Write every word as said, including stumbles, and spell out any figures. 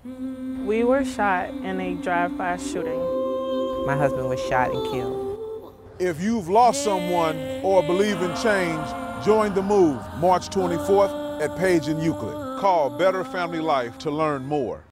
We were shot in a drive-by shooting. My husband was shot and killed. If you've lost someone or believe in change, join the move March twenty-fourth at Page and Euclid. Call Better Family Life to learn more.